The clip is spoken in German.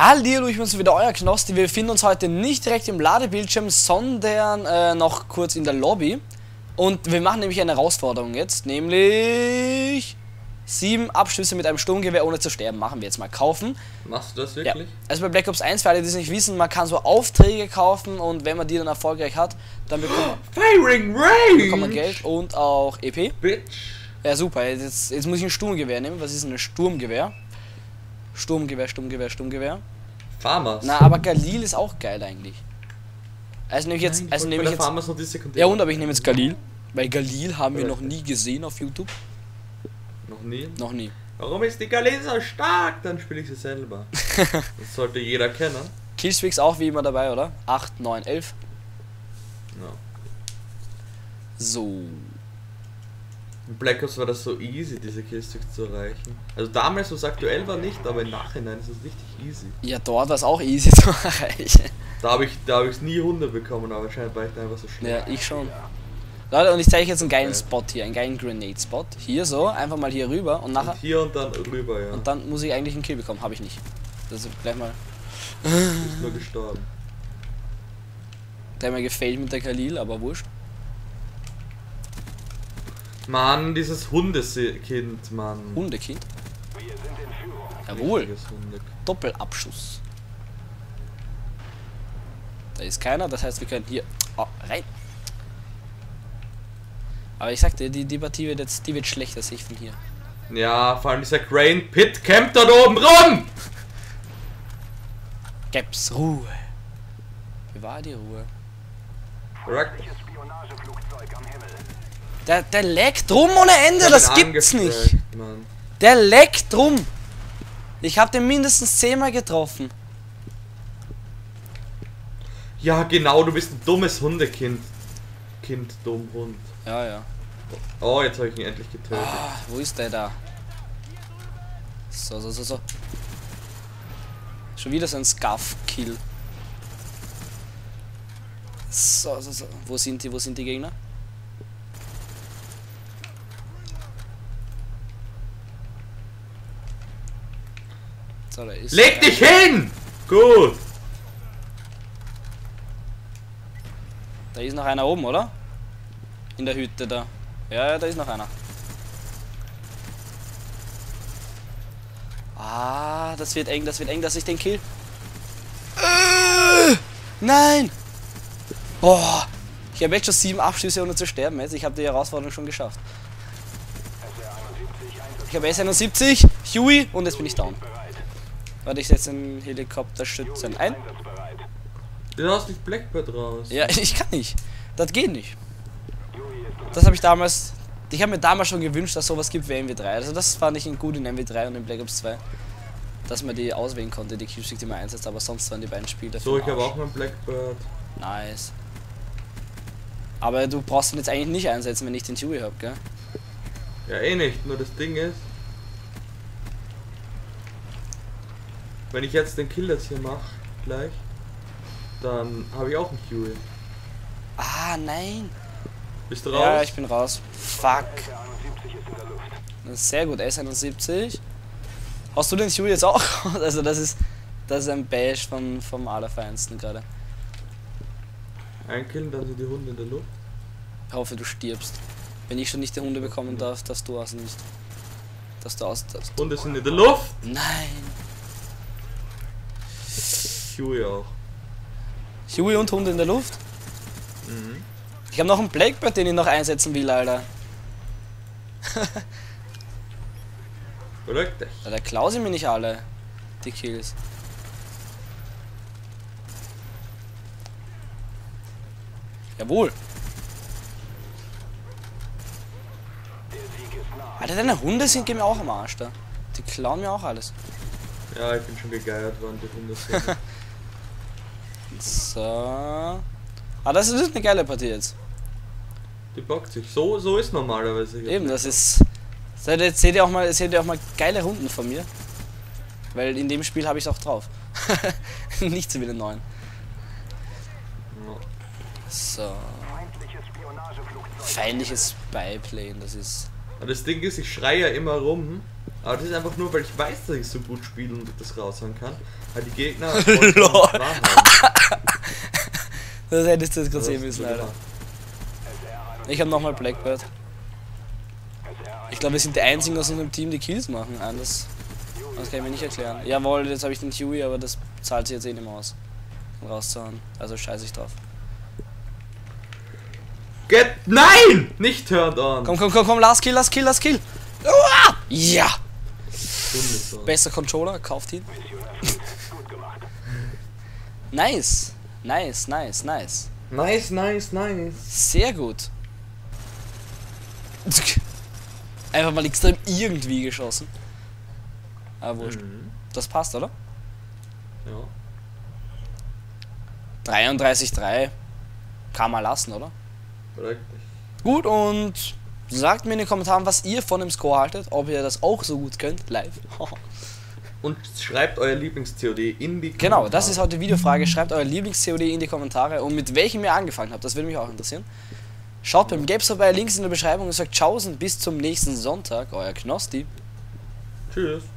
Hallihallo, ich bin's wieder, euer Knosti. Wir befinden uns heute nicht direkt im Ladebildschirm, sondern noch kurz in der Lobby. Und wir machen nämlich eine Herausforderung jetzt, nämlich 7 Abschüsse mit einem Sturmgewehr ohne zu sterben. Machen wir jetzt mal. Kaufen. Machst du das wirklich? Ja. Also bei Black Ops 1, für alle, die es nicht wissen, man kann so Aufträge kaufen und wenn man die dann erfolgreich hat, dann bekommt man Geld und auch EP. Bitch. Ja, super. Jetzt muss ich ein Sturmgewehr nehmen. Was ist ein Sturmgewehr? Sturmgewehr. Farmers. Na, aber Galil ist auch geil eigentlich. Also nehme ich jetzt. Farmers noch die Sekundäre. Ja, und aber ich nehme jetzt Galil. Weil Galil haben wir noch nie gesehen auf YouTube. Noch nie? Noch nie. Warum ist die Galil so stark? Dann spiele ich sie selber. Das sollte jeder kennen. Killstreaks auch wie immer dabei, oder? 8, 9, 11. Ja. So. In Black Ops war das so easy, diese Killstreaks zu erreichen. Also damals, was aktuell war, nicht, aber im Nachhinein ist es richtig easy. Ja, dort war es auch easy zu erreichen. Da habe ich nie Hunde bekommen, aber anscheinend war ich da einfach so schnell. Ja, ich schon. Leute, und ich zeige jetzt einen geilen Spot hier, einen geilen Grenade-Spot. Hier so, einfach mal hier rüber und nachher. Und hier und dann rüber, ja. Und dann muss ich eigentlich einen Kill bekommen, habe ich nicht. Das ist gleich mal. Du bist nur gestorben. Der hat mir gefällt mit der Galil, aber wurscht. Mann, dieses Hundekind, Mann. Hundekind? Jawohl. Richtiges Hundekind. Doppelabschuss. Da ist keiner, das heißt wir können hier rein. Aber ich sagte, die Partie wird jetzt, die wird schlechter, sehe ich von hier. Ja, vor allem dieser Crane Pit campt dort oben rum! Gäb's Ruhe. Wie war die Ruhe? Der leckt rum ohne Ende, das gibt's nicht. Mann. Der leckt rum. Ich hab den mindestens 10-mal getroffen. Ja, genau, du bist ein dummes Hundekind. Dumm Hund. Ja. Oh, jetzt habe ich ihn endlich getötet. Ah, wo ist der da? So. Schon wieder so ein Scuff-Kill. So. Wo sind die Gegner? So, da ist Leg dich hin! Gut! Da ist noch einer oben, oder? In der Hütte da. Ja, da ist noch einer. Ah, das wird eng, dass ich den kill. Nein! Boah! Ich habe jetzt schon 7 Abschüsse ohne zu sterben jetzt. Ich habe die Herausforderung schon geschafft. Ich habe S71, Huey und jetzt bin ich down. Warte, ich setze den Helikopterstützen ein. Du hast nicht Blackbird raus. Ja, ich kann nicht. Das geht nicht. Das habe ich damals. Ich habe mir damals schon gewünscht, dass sowas gibt wie MW3. Also das fand ich gut in MW3 und in Black Ops 2. Dass man die auswählen konnte, die Killstreak, die man einsetzt, aber sonst waren die beiden Spiele. So, ich habe auch mal Blackbird. Nice. Aber du brauchst ihn jetzt eigentlich nicht einsetzen, wenn ich den Huey habe, gell? Ja, eh nicht, nur das Ding ist, wenn ich jetzt den Kill jetzt hier mache, gleich, dann habe ich auch einen Huey. Ah, nein. Bist du raus? Ja, ich bin raus. Fuck. Das ist sehr gut, S71. Hast du den Huey jetzt auch? Also das ist ein Bash vom Allerfeinsten gerade. Einkillen, dann sind die Hunde in der Luft. Ich hoffe, du stirbst. Wenn ich schon nicht die Hunde bekommen darf, dass du aus nicht. Dass du aus. Hunde sind in der Luft! Nein! Huey auch. Huey und Hunde in der Luft? Mhm. Ich habe noch einen Blackbird, den ich noch einsetzen will, Alter. Beruhig dich. Da klauen sie mir nicht alle. Die Kills. Jawohl. Alter, deine Hunde sind mir auch am Arsch da. Die klauen mir auch alles. Ja, ich bin schon gegeiert worden, die Hunde sind. So. Ah, das ist eine geile Partie jetzt. Die bockt sich. So ist normalerweise. Eben, das ist. Seht ihr auch mal geile Runden von mir. Weil in dem Spiel habe ich es auch drauf. Nicht so wie den neuen. Ja. So. Feindliches Spyplane, das ist. Und das Ding ist, ich schreie ja immer rum, aber das ist einfach nur, weil ich weiß, dass ich so gut spiele und das raushauen kann. Weil die Gegner Lol. haben. Das hättest du jetzt gerade sehen müssen, Alter. Ich habe nochmal Blackbird. Ich glaube, wir sind die einzigen aus unserem Team, die Kills machen. Anders. Das kann ich mir nicht erklären. Jawohl, jetzt habe ich den Huey, aber das zahlt sich jetzt eh nicht mehr aus. Rauszuhauen. Also scheiße ich drauf. Nein! Nicht turned on! Komm, last Kill. Uah! Ja! Bundesland. Besser Controller, kauft ihn. Nice. Nice. Nice. Sehr gut. Einfach mal extrem irgendwie geschossen. Aber wurscht. Das passt, oder? Ja. 33,3. Kann man lassen, oder? Richtig. Gut, und sagt mir in den Kommentaren, was ihr von dem Score haltet. Ob ihr das auch so gut könnt, live. Und schreibt euer Lieblings-COD in die Kommentare. Genau, das ist heute die Videofrage. Schreibt euer Lieblings-COD in die Kommentare und mit welchem ihr angefangen habt. Das würde mich auch interessieren. Schaut beim Games vorbei, Links in der Beschreibung und sagt Tschaußen, bis zum nächsten Sonntag. Euer Knosti. Tschüss.